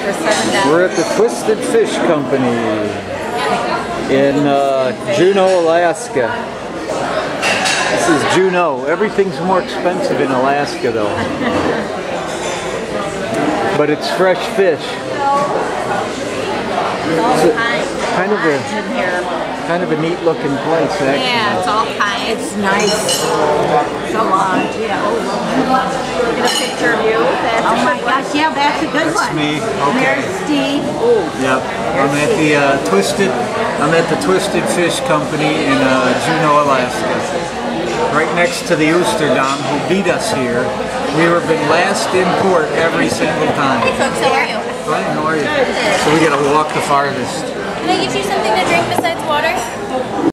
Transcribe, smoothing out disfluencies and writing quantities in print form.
for $7. We're at the Twisted Fish Company in Juneau, Alaska. This is Juneau. Everything's more expensive in Alaska though. But it's fresh fish. It's kind of a neat looking place actually. Yeah, it's all kinds. It's nice. So large, yeah. Get a picture of you. That's oh my gosh, yeah, that's a good one. That's me. Okay. There's Steve. Oh. Yep. I'm at the Twisted Fish Company in Juneau, Alaska. Right next to the Oosterdam, who beat us here. We were been last in port every single time. Hey folks, how are you? Fine, how are you? So we gotta walk the farthest. Can I get you something to drink besides water?